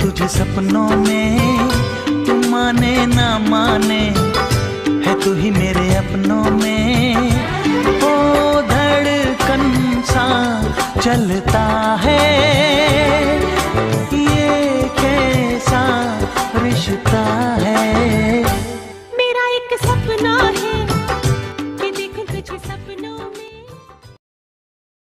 तुझे सपनों में, तू माने ना माने है तू ही मेरे अपनों में। ओ धड़कन सा चलता है